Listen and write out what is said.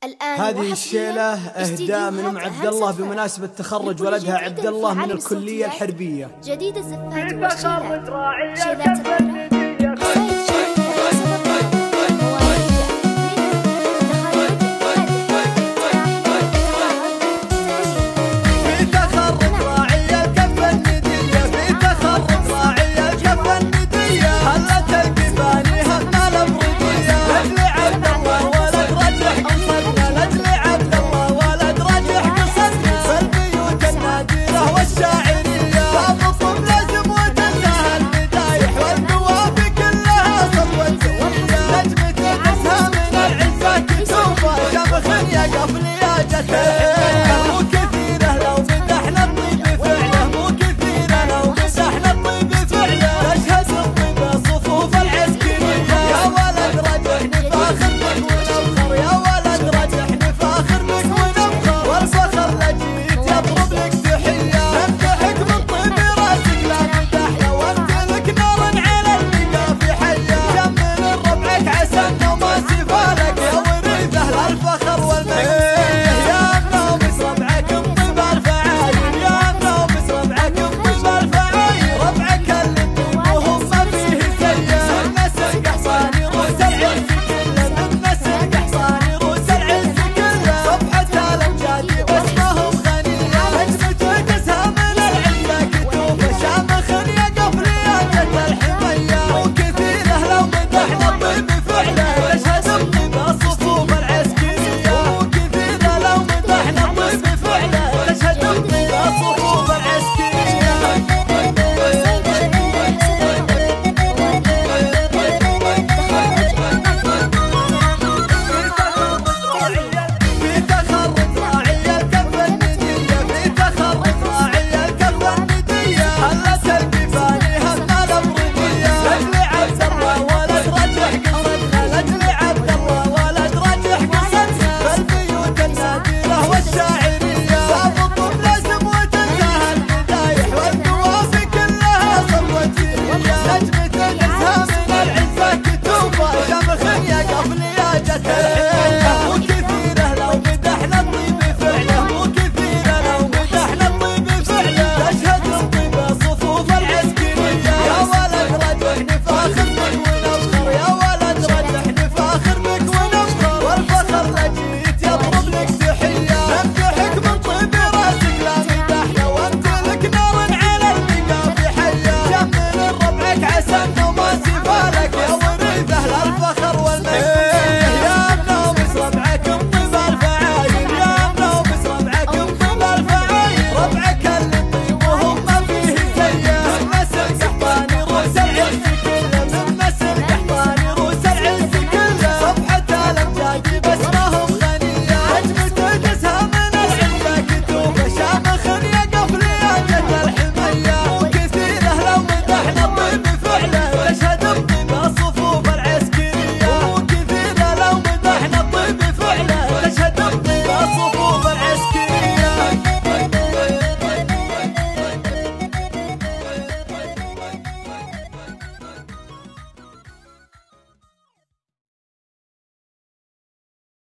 هذه الشيلة إهداء من أم عبد الله بمناسبة تخرج ولدها عبد الله من الكلية الحربية. جديد الزفات والشيلات، شيلات الغيرة، قصايد شعرية سبب مواليد في تخرج راعي الكفة الندية، في تخرج راعي الكفة الندية، هلت الكفاني همنا الأمريكية، لأجل عبد الله ولد رجح قصدنا، لأجل عبد الله ولد رجح قصدنا، فالبيوت النادرة والشاعرية، بعضكم لازم وجدها المدايح والنوافي كلها صفوة نجمة العزها من العزة كتوبة، شمخ يا قفل يا جتل.